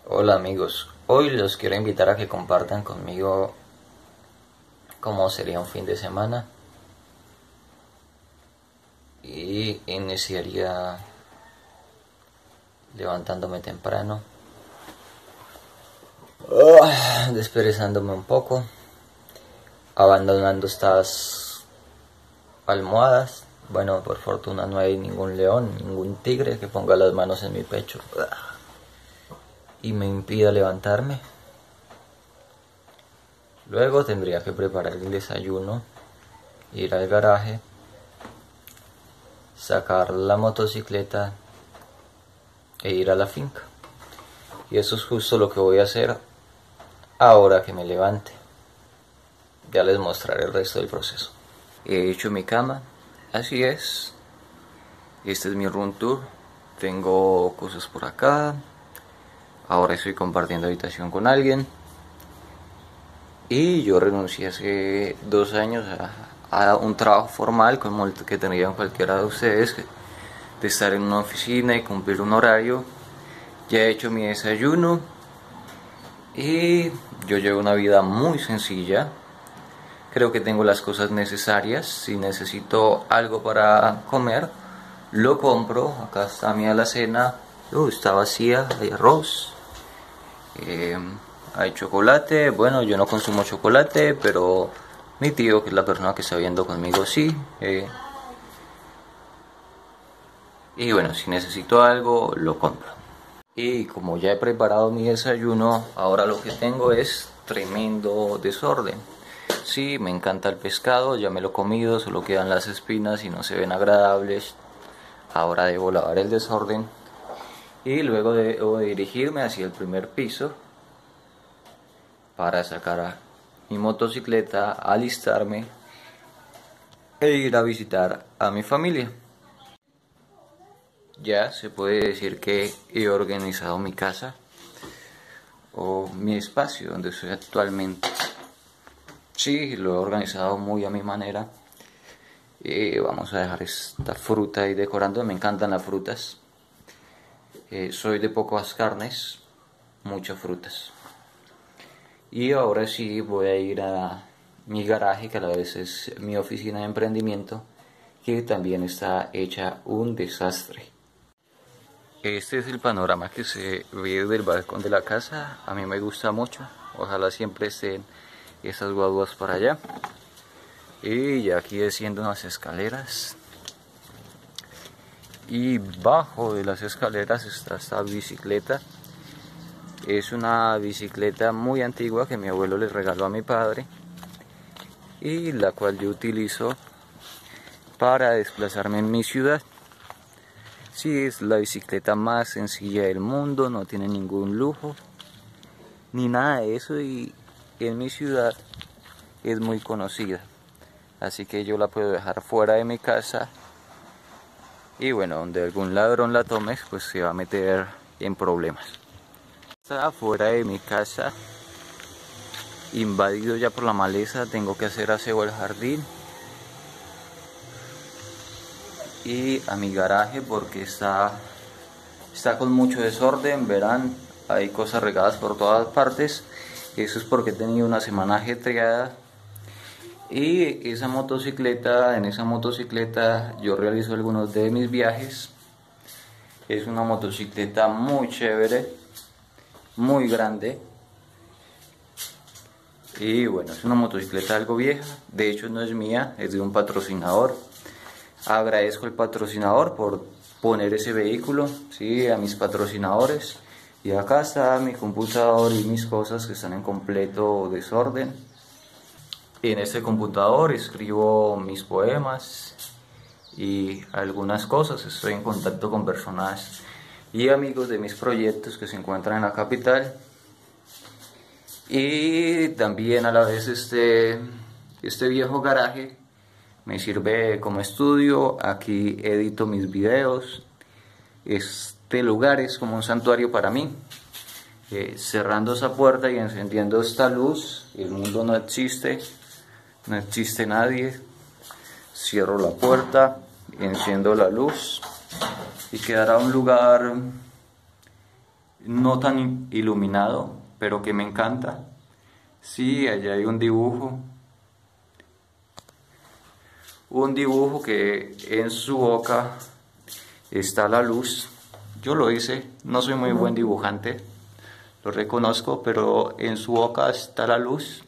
Hola amigos, hoy los quiero invitar a que compartan conmigo cómo sería un fin de semana y iniciaría levantándome temprano, desperezándome un poco, abandonando estas almohadas. Bueno, por fortuna no hay ningún león, ningún tigre que ponga las manos en mi pecho y me impida levantarme. Luego tendría que preparar el desayuno, ir al garaje, sacar la motocicleta e ir a la finca. Y eso es justo lo que voy a hacer ahora que me levante. Ya les mostraré el resto del proceso. He hecho mi cama, así es. Este es mi room tour. Tengo cosas por acá. Ahora estoy compartiendo habitación con alguien. Y yo renuncié hace 2 años a un trabajo formal como el que tendrían cualquiera de ustedes, de estar en una oficina y cumplir un horario. Ya he hecho mi desayuno y yo llevo una vida muy sencilla. Creo que tengo las cosas necesarias. Si necesito algo para comer, lo compro. Acá está mi alacena. Está vacía, hay arroz. Hay chocolate. Bueno, yo no consumo chocolate, pero mi tío, que es la persona que está viendo conmigo, sí. Y bueno, si necesito algo, lo compro. Y como ya he preparado mi desayuno, ahora lo que tengo es tremendo desorden. Sí, me encanta el pescado, ya me lo he comido, solo quedan las espinas y no se ven agradables. Ahora debo lavar el desorden y luego debo dirigirme hacia el primer piso para sacar a mi motocicleta, alistarme e ir a visitar a mi familia. Ya se puede decir que he organizado mi casa o mi espacio donde estoy actualmente. Sí, lo he organizado muy a mi manera. Vamos a dejar esta fruta ahí decorando. Me encantan las frutas. Soy de pocas carnes, muchas frutas. Y ahora sí voy a ir a mi garaje, que a la vez es mi oficina de emprendimiento, que también está hecha un desastre. Este es el panorama que se ve desde el balcón de la casa. A mí me gusta mucho. Ojalá siempre estén esas guaduas para allá. Y ya aquí desciendo unas escaleras. Y bajo de las escaleras está esta bicicleta. Es una bicicleta muy antigua que mi abuelo le regaló a mi padre. Y la cual yo utilizo para desplazarme en mi ciudad. Sí, es la bicicleta más sencilla del mundo, no tiene ningún lujo, ni nada de eso, y en mi ciudad es muy conocida. Así que yo la puedo dejar fuera de mi casa y bueno, donde algún ladrón la tome, pues se va a meter en problemas. Está fuera de mi casa, invadido ya por la maleza, tengo que hacer aseo al jardín y a mi garaje porque está con mucho desorden. Verán, hay cosas regadas por todas partes. Eso es porque he tenido una semana ajetreada. Y en esa motocicleta yo realizo algunos de mis viajes. Es una motocicleta muy chévere, muy grande. Y bueno, es una motocicleta algo vieja. De hecho no es mía, es de un patrocinador. Agradezco al patrocinador por poner ese vehículo, sí, a mis patrocinadores. Y acá está mi computador y mis cosas que están en completo desorden. Y en este computador escribo mis poemas y algunas cosas. Estoy en contacto con personas y amigos de mis proyectos que se encuentran en la capital. Y también a la vez este viejo garaje me sirve como estudio. Aquí edito mis videos. Este lugar es como un santuario para mí. Cerrando esa puerta y encendiendo esta luz, el mundo no existe, no existe nadie. Cierro la puerta, enciendo la luz y quedará un lugar no tan iluminado, pero que me encanta. Sí, allá hay un dibujo que en su boca está la luz. Yo lo hice, no soy muy buen dibujante, lo reconozco, pero en su boca está la luz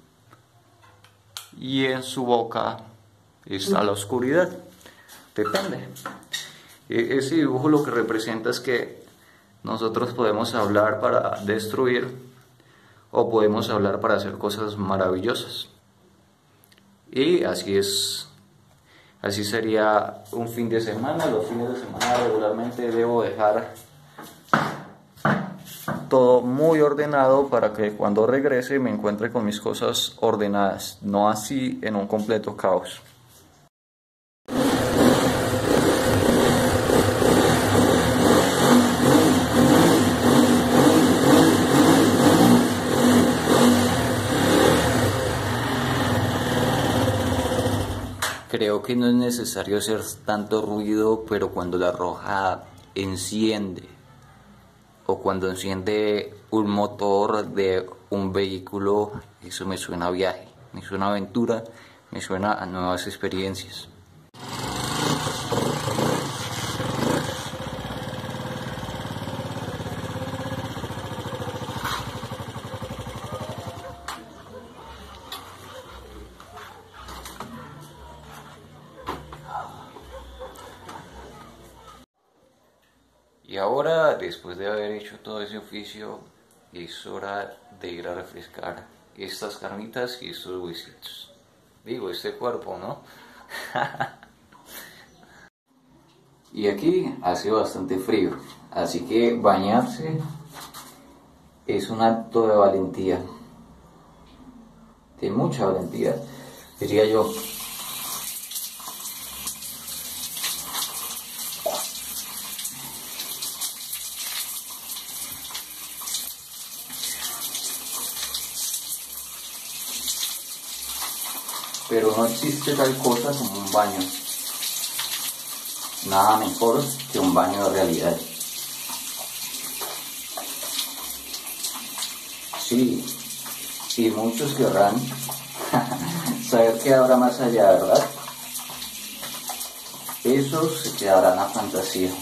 y en su boca está la oscuridad. Depende. Ese dibujo lo que representa es que nosotros podemos hablar para destruir o podemos hablar para hacer cosas maravillosas. Y así es, así sería un fin de semana. Los fines de semana regularmente debo dejar todo muy ordenado para que cuando regrese me encuentre con mis cosas ordenadas, no así en un completo caos. Creo que no es necesario hacer tanto ruido, pero cuando la roja enciende o cuando enciende un motor de un vehículo, eso me suena a viaje, me suena a aventura, me suena a nuevas experiencias. Y ahora, después de haber hecho todo ese oficio, es hora de ir a refrescar estas carnitas y estos huesitos. Digo, este cuerpo, ¿no? Y aquí hace bastante frío, así que bañarse es un acto de valentía, de mucha valentía, diría yo. Pero no existe tal cosa como un baño. Nada mejor que un baño de realidad. Sí, y muchos querrán saber qué habrá más allá, ¿verdad? Esos se quedarán a fantasía.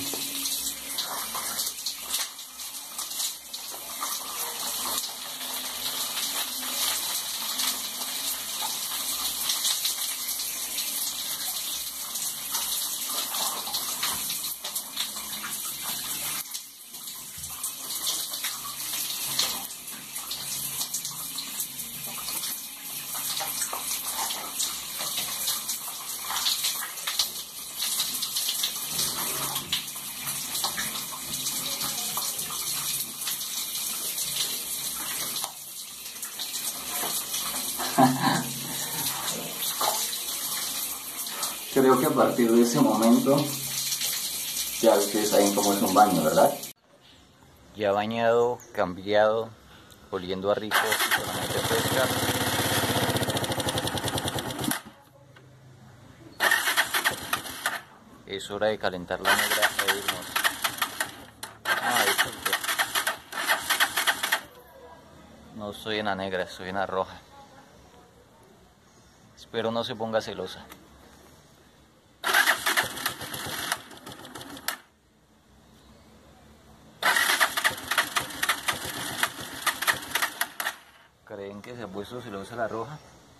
Creo que a partir de ese momento ya ustedes saben cómo es un baño, ¿verdad? Ya bañado, cambiado, oliendo a rico y solamente fresca. Es hora de calentar la negra e irnos. Eso no estoy en la negra, estoy en la roja. Espero no se ponga celosa. ¿Creen que se ha puesto celosa la roja?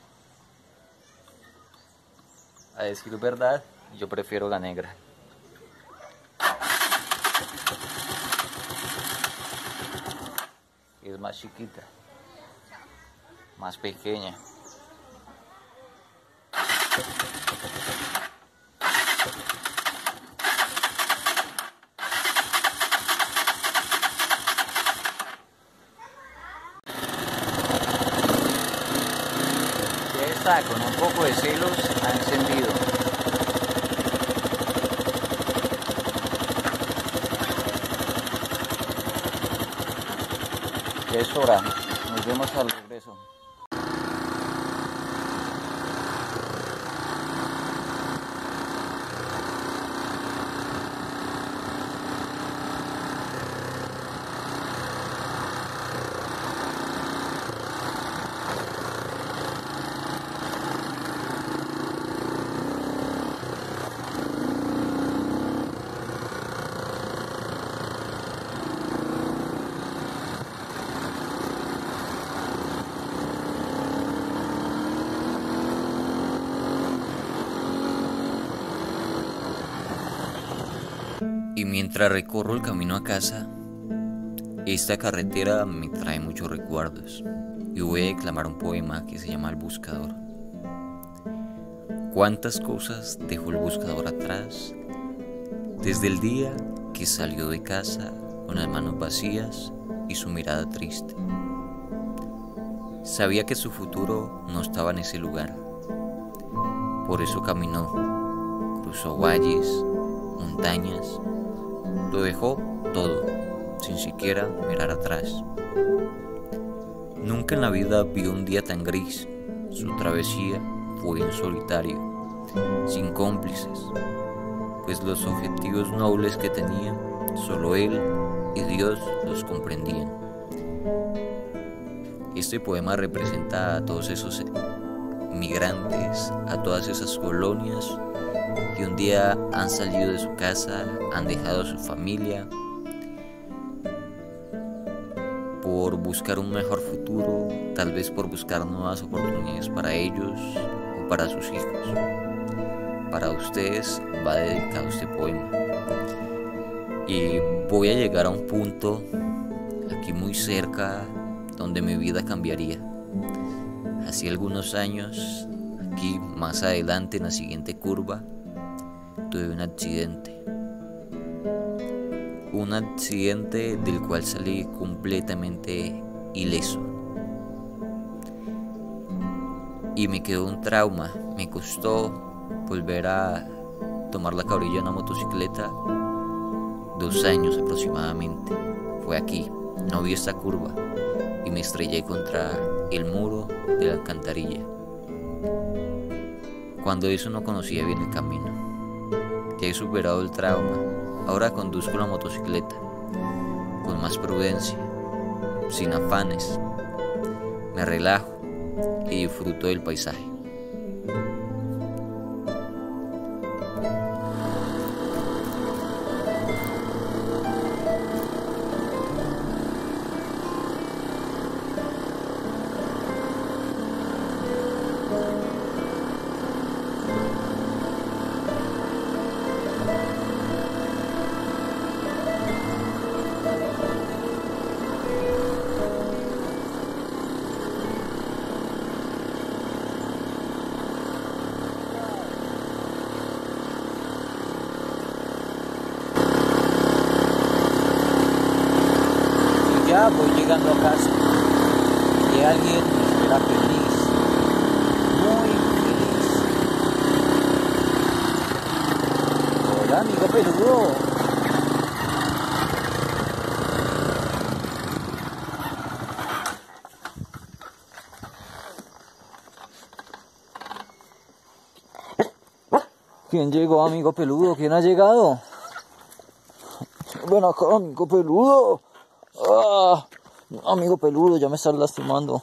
A decir verdad, yo prefiero la negra. Es más chiquita, más pequeña. Ya está, con un poco de celos ha encendido. Ya es hora, nos vemos al regreso. Y mientras recorro el camino a casa, esta carretera me trae muchos recuerdos y voy a declamar un poema que se llama El Buscador. ¿Cuántas cosas dejó el buscador atrás? Desde el día que salió de casa con las manos vacías y su mirada triste. Sabía que su futuro no estaba en ese lugar. Por eso caminó, cruzó valles, montañas, lo dejó todo, sin siquiera mirar atrás. Nunca en la vida vio un día tan gris. Su travesía fue en solitario, sin cómplices, pues los objetivos nobles que tenía, solo él y Dios los comprendían. Este poema representa a todos esos migrantes, a todas esas colonias que un día han salido de su casa, han dejado a su familia por buscar un mejor futuro, tal vez por buscar nuevas oportunidades para ellos o para sus hijos. Para ustedes va dedicado este poema. Y voy a llegar a un punto aquí muy cerca donde mi vida cambiaría. Hace algunos años, aquí más adelante en la siguiente curva, tuve un accidente. Un accidente del cual salí completamente ileso. Y me quedó un trauma. Me costó volver a tomar la cabrilla de una motocicleta 2 años aproximadamente. Fue aquí, no vi esta curva y me estrellé contra el muro de la alcantarilla. Cuando eso no conocía bien el camino. Ya he superado el trauma. Ahora conduzco la motocicleta con más prudencia, sin afanes. Me relajo y disfruto del paisaje. Ya voy llegando a casa y alguien me espera feliz, muy feliz. Hola, amigo peludo. ¿Quién llegó, amigo peludo? ¿Quién ha llegado? Ven acá, amigo peludo. Ah, amigo peludo, ya me estás lastimando.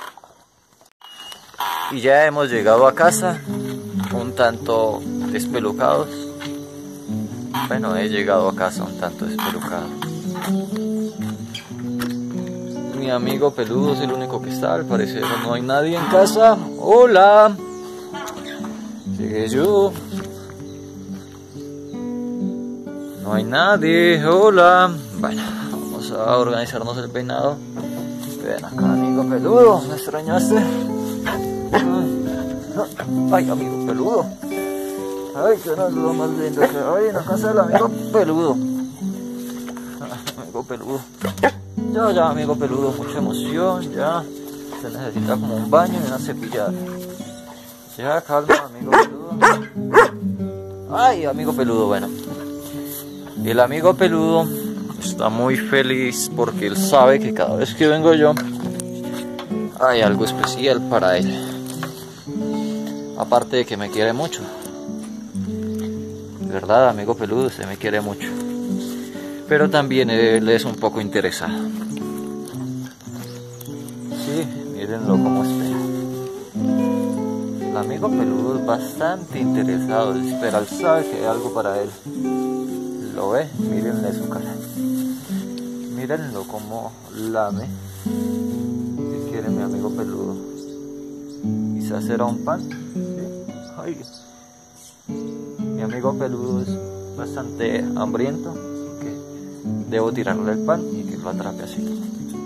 Y ya hemos llegado a casa, un tanto despelucados. Bueno, he llegado a casa un tanto despelucado. Mi amigo peludo es el único que está, al parecer no hay nadie en casa. ¡Hola! Llegué yo. No hay nadie, hola. Bueno, vamos a organizarnos el peinado. Ven acá, amigo peludo, ¿me extrañaste? Ay, amigo peludo. Ay, que no es lo más lindo que hay en la casa del amigo peludo. Amigo peludo. Ya, amigo peludo, mucha emoción, ya. Se necesita como un baño y una cepillada. Ya, calma, amigo peludo. Ay, amigo peludo, bueno. El amigo peludo está muy feliz porque él sabe que cada vez que vengo yo hay algo especial para él. Aparte de que me quiere mucho. De verdad, amigo peludo, usted me quiere mucho. Pero también él es un poco interesado. Sí, mírenlo como espera. El amigo peludo es bastante interesado, espera, él sabe que hay algo para él. ¿Lo ve? Mírenle su cara. Mírenlo como lame. ¿Qué quiere mi amigo peludo? Quizás será un pan. ¿Sí? Ay. Mi amigo peludo es bastante hambriento, que debo tirarle el pan y que lo atrape así.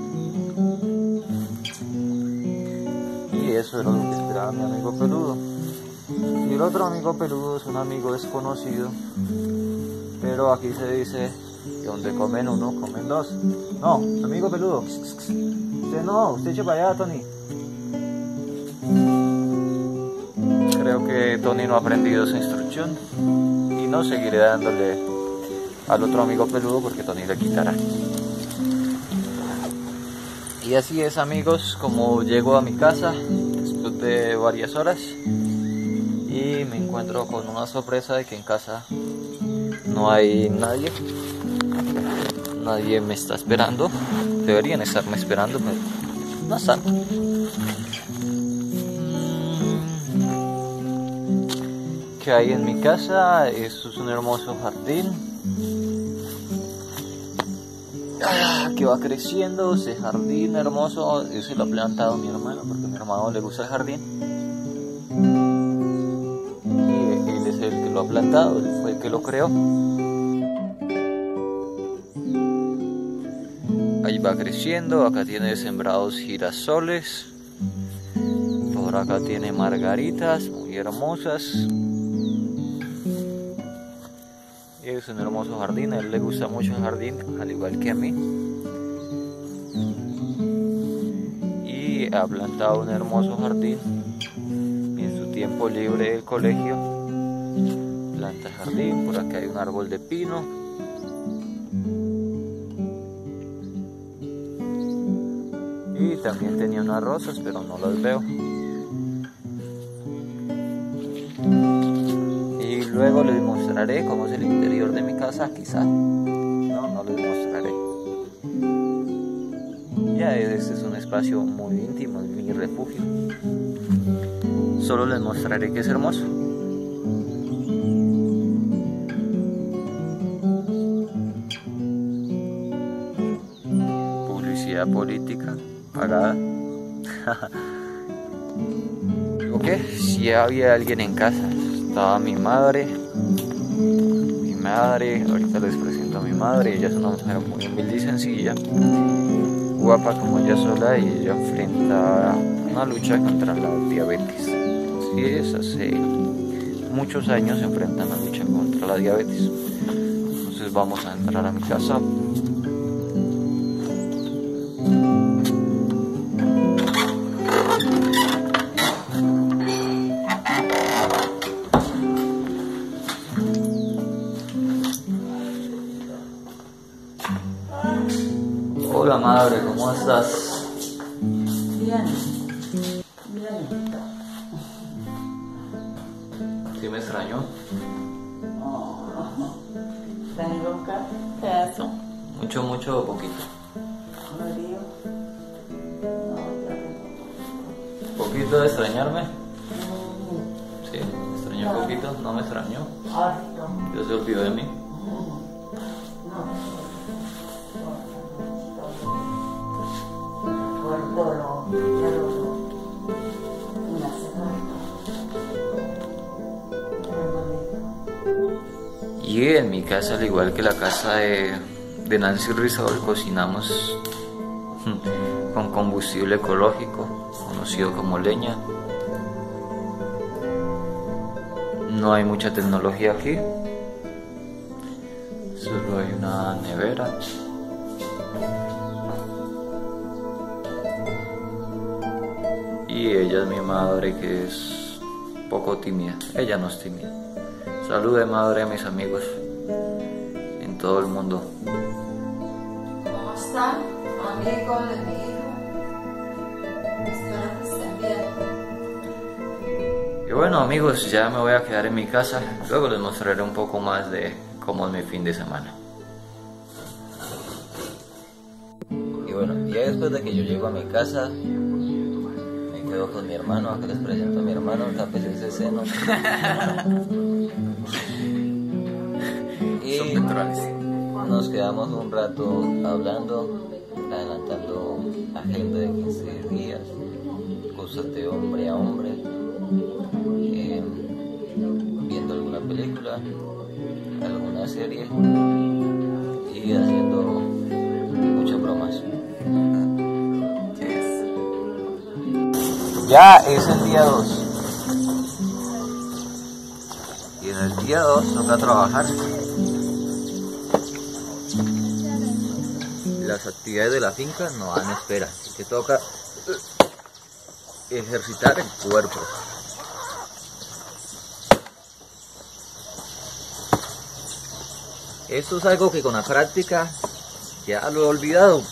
Y eso era lo que esperaba mi amigo peludo. Y el otro amigo peludo es un amigo desconocido, pero aquí se dice que donde comen uno, comen dos. No, amigo peludo, usted no, usted eche para allá, Tony. Creo que Tony no ha aprendido esa instrucción y no seguiré dándole al otro amigo peludo porque Tony le quitará. Y así es, amigos, como llego a mi casa después de varias horas y me encuentro con una sorpresa de que en casa no hay nadie. Nadie me está esperando. Deberían estarme esperando, pero no están. ¿Qué hay en mi casa? Esto es un hermoso jardín que va creciendo. Ese jardín hermoso, eso lo ha plantado mi hermano porque a mi hermano le gusta el jardín y él es el que lo ha plantado, él fue el que lo creó. Ahí va creciendo. Acá tiene sembrados girasoles, por acá tiene margaritas muy hermosas. Es un hermoso jardín, a él le gusta mucho el jardín, al igual que a mí. Y ha plantado un hermoso jardín. En su tiempo libre del colegio planta jardín. Por acá hay un árbol de pino. Y también tenía unas rosas, pero no las veo. Y luego les mostraré cómo es el interior de mi casa, quizá. No les mostraré. Ya este es un espacio muy íntimo, es mi refugio. Solo les mostraré que es hermoso. Publicidad política pagada. Ok, si había alguien en casa. Estaba mi madre, ahorita les presento a mi madre. Ella es una mujer muy humilde y sencilla, guapa como ella sola, y ella enfrenta una lucha contra la diabetes. Así es, hace muchos años se enfrenta una lucha contra la diabetes. Entonces vamos a entrar a mi casa. Hola madre, ¿cómo estás? Bien, bien. ¿Sí me extrañó? Tengo un pedazo. Mucho o poquito. Mario. ¿Poquito de extrañarme? Sí, me extrañó un poquito, no me extrañó. Harto. ¿Ya se olvidó de mí? Por todo una semana. Y en mi casa, al igual que la casa de Nancy Rizal, cocinamos con combustible ecológico, conocido como leña. No hay mucha tecnología aquí, solo hay una nevera. Y ella es mi madre, que es poco tímida. Ella no es tímida. Salude, madre, a mis amigos en todo el mundo. ¿Cómo están, amigos de mi hijo? Espero que estén bien. Y bueno, amigos, ya me voy a quedar en mi casa. Luego les mostraré un poco más de cómo es mi fin de semana. Y bueno, ya después de que yo llego a mi casa, me quedo con mi hermano. Acá les presento a mi hermano, tapes ese seno. Y son pectorales. Nos quedamos un rato hablando, adelantando agenda de 15 días, cosas de hombre a hombre, viendo viendo alguna película, alguna serie y haciendo muchas bromas. Ya es el día 2 y en el día 2 toca trabajar. Las actividades de la finca no dan espera, que toca ejercitar el cuerpo. Esto es algo que con la práctica ya lo he olvidado.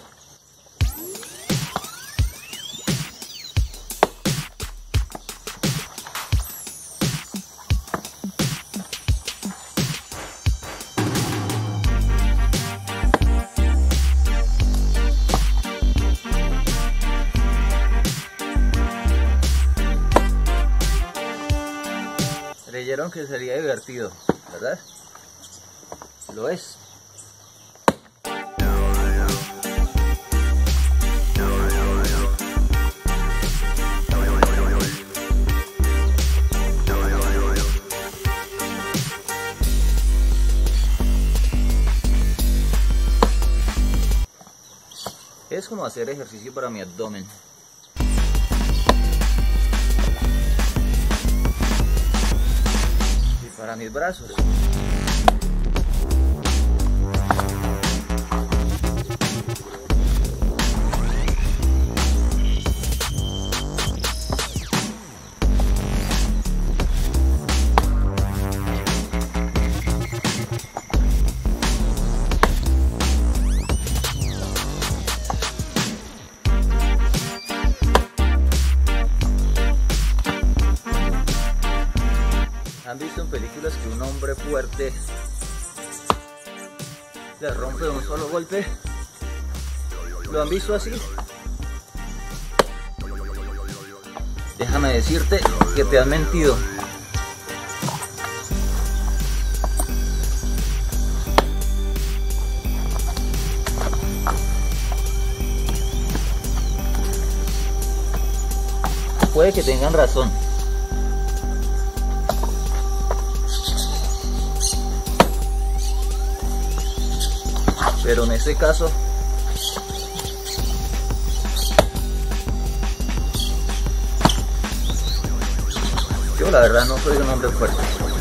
Creyeron que sería divertido, ¿verdad? Lo es. Es como hacer ejercicio para mi abdomen. Y para mis brazos. ¿Han visto en películas que un hombre fuerte le rompe de un solo golpe? ¿Lo han visto así? Déjame decirte que te han mentido. Puede que tengan razón. Pero en este caso, yo la verdad no soy un hombre fuerte.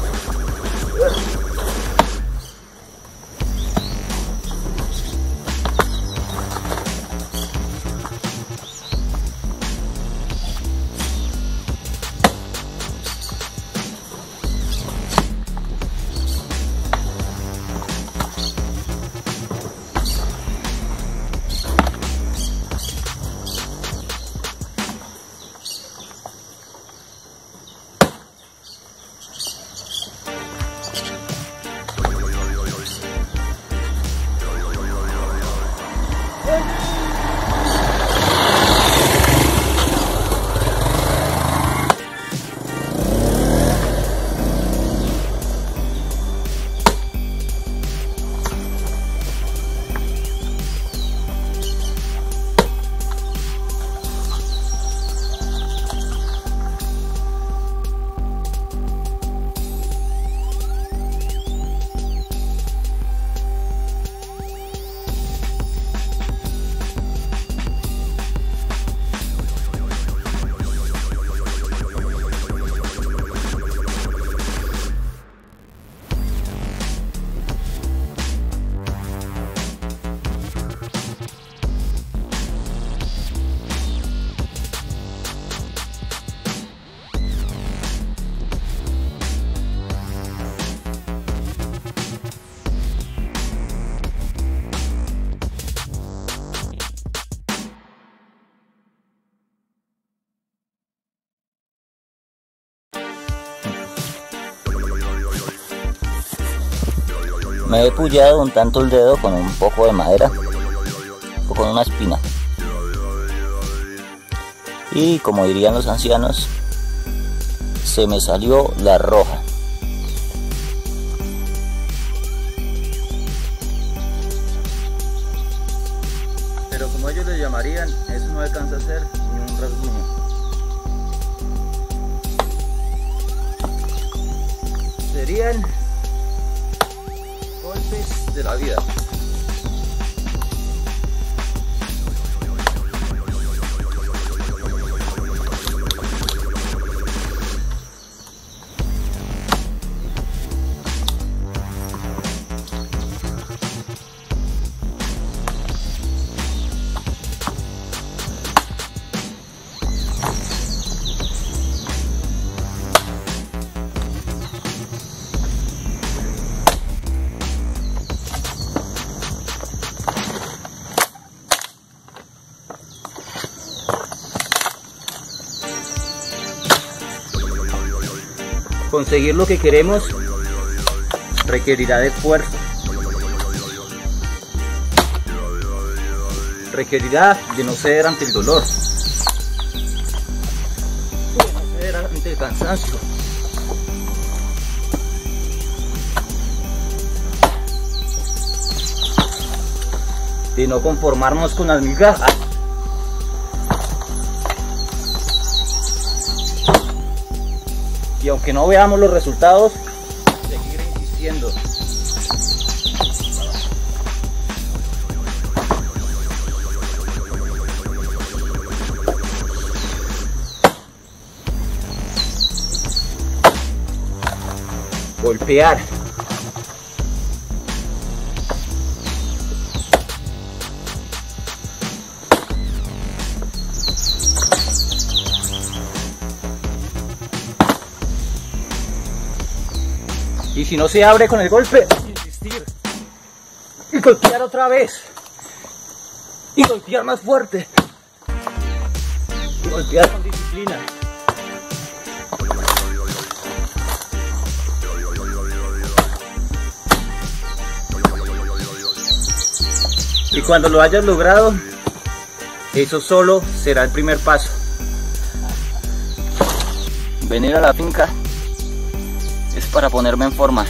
Me he pullado un tanto el dedo con un poco de madera o con una espina. Y como dirían los ancianos, se me salió la roja. Pero como ellos le llamarían, eso no alcanza a ser ni un rasguño. serían golpes de la vida. Conseguir lo que queremos requerirá de esfuerzo, requerirá de no ceder ante el dolor, de no ceder ante el cansancio, de no conformarnos con las migajas. Y aunque no veamos los resultados, seguir insistiendo. Golpear. Y si no se abre con el golpe, insistir. Y golpear otra vez. Y golpear más fuerte. Y golpear con disciplina. Y cuando lo hayas logrado, eso solo será el primer paso. Venir a la finca es para ponerme en forma.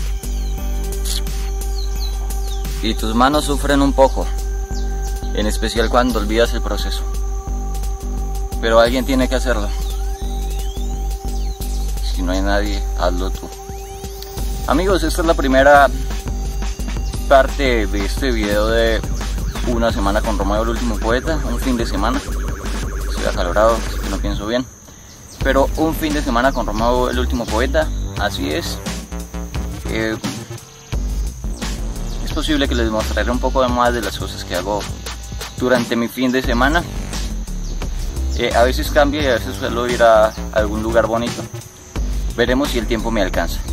Y tus manos sufren un poco, en especial cuando olvidas el proceso. Pero alguien tiene que hacerlo. Si no hay nadie, hazlo tú. Amigos, esta es la primera parte de este video de una semana con Romeo el último poeta, un fin de semana. Estoy acalorado, así que no pienso bien. Pero un fin de semana con Romeo el último poeta, así es. Es posible que les mostraré un poco más de las cosas que hago durante mi fin de semana. A veces cambia y a veces suelo ir a algún lugar bonito. Veremos si el tiempo me alcanza.